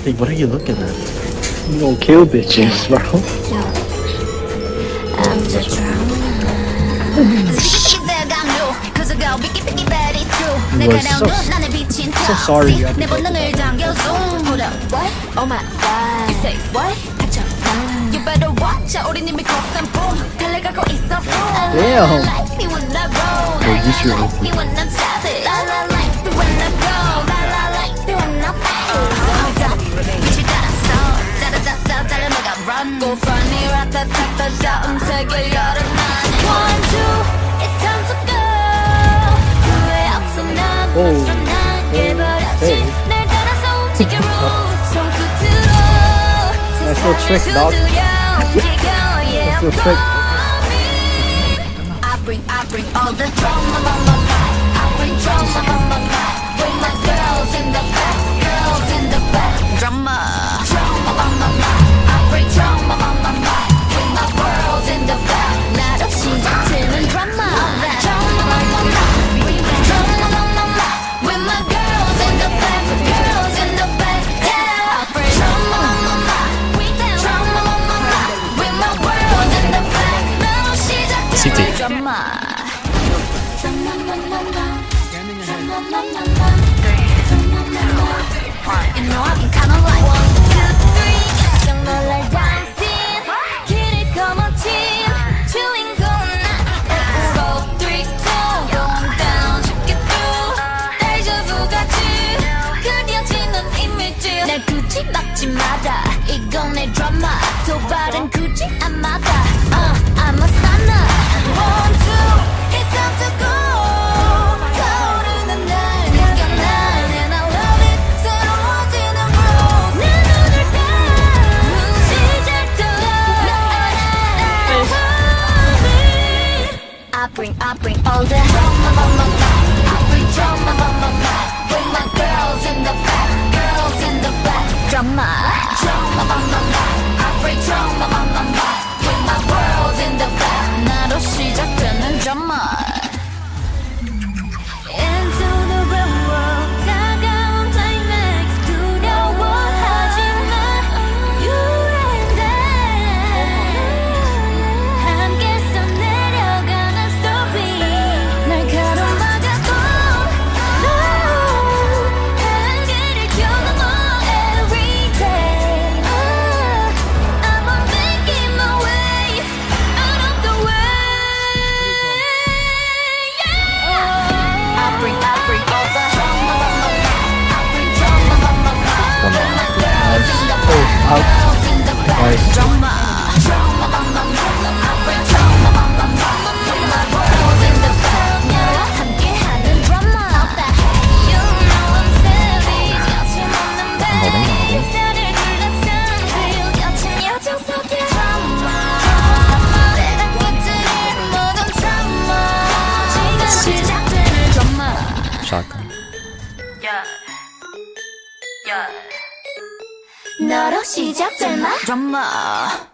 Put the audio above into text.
Hey, what are you looking at? You gonna kill bitches, bro. I'm just drowning. So sorry you had to go. Oh my god. You say what? You better watch out. 우린 이미 고산봉 달려가고 있어. Damn. Me when I roll. Well, use your own. Me when I'm savage. La la like me when I go. La la like me when I'm bad. 빛을 따라서 짜라짜짜 달려나가 run. Go funny 라타타타 다음 세계 열어 난. 1, 2, it's time to go. 후회 없어 난 벌써 난 깨버렸지. 날 따라서 움직여 손끝으로. Nice little trick, dog. Nice little trick. I bring all the drama, I bring drama, with my girls in the back, girls in the back. Drama, I bring drama, with my girls in the back. 나도 시작되는 drama, with my girls in the back, girls in the back. Yeah, I bring drama, with my girls in the back. 나도 시작되는 drama. You know I can kinda like 1, 2, 3 깜짝 놀랄 dancing 길을 거머쥔 주인공은 나 4, 3, 2 going down 쉽게 through 데자부 같이 그려지는 이미지 날 굳이 막지 마라 이건 내 드라마 도발은 굳이 안 맞아 I'm a stunner 1, 2 it's time to go I bring all the drama, I bring drama, with my girls in the back, girls in the back. Drama, I bring drama, with my girls in the back. 나로 시작되는 drama. Into the real world, 다가온 climax, 두려워하지 마. You and I, 함께서 내려가는 story. 날 가로막아도 no, 한계를 겨누어 every day. I'm making my way out of the way. Yeah. I bring all the drama, I bring drama, with my girls in the back, girls in the back. Drama, I bring drama, with my girls in the back. 나와 함께하는 drama. You know I'm savage, 거침없는 babe. 스타를 둘러싼 real 여친 여정 속의 drama. 내가 곁들인 모든 drama. 지금 시작되는 drama. Shotgun. 너로 시작될 마 drama.